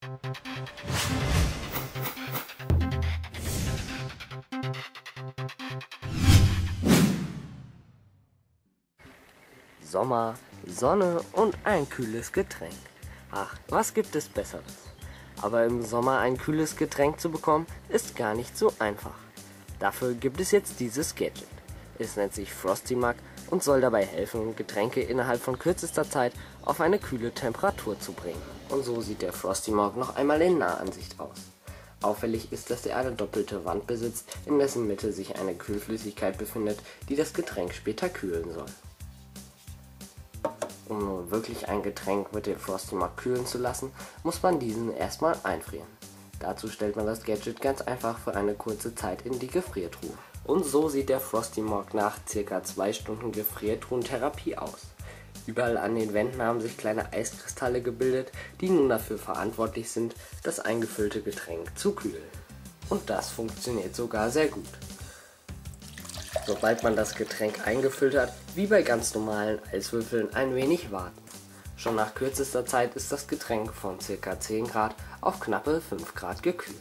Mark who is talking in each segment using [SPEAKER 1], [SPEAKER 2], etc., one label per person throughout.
[SPEAKER 1] Sommer, Sonne und ein kühles Getränk. Ach, was gibt es Besseres? Aber im Sommer ein kühles Getränk zu bekommen, ist gar nicht so einfach. Dafür gibt es jetzt dieses Gadget. Es nennt sich Frosty Mug und soll dabei helfen, Getränke innerhalb von kürzester Zeit auf eine kühle Temperatur zu bringen. Und so sieht der Frosty Mug noch einmal in Nahansicht aus. Auffällig ist, dass er eine doppelte Wand besitzt, in dessen Mitte sich eine Kühlflüssigkeit befindet, die das Getränk später kühlen soll. Um nun wirklich ein Getränk mit dem Frosty Mug kühlen zu lassen, muss man diesen erstmal einfrieren. Dazu stellt man das Gadget ganz einfach für eine kurze Zeit in die Gefriertruhe. Und so sieht der Frosty Mug nach ca. 2 Stunden Gefriertruhentherapie aus. Überall an den Wänden haben sich kleine Eiskristalle gebildet, die nun dafür verantwortlich sind, das eingefüllte Getränk zu kühlen. Und das funktioniert sogar sehr gut. Sobald man das Getränk eingefüllt hat, wie bei ganz normalen Eiswürfeln ein wenig warten. Schon nach kürzester Zeit ist das Getränk von ca. 10 Grad auf knappe 5 Grad gekühlt.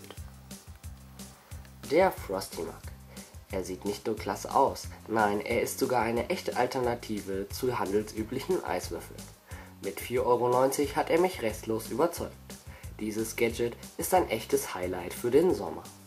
[SPEAKER 1] Der Frosty Mug. Er sieht nicht nur klasse aus, nein, er ist sogar eine echte Alternative zu handelsüblichen Eiswürfeln. Mit 4,90 € hat er mich restlos überzeugt. Dieses Gadget ist ein echtes Highlight für den Sommer.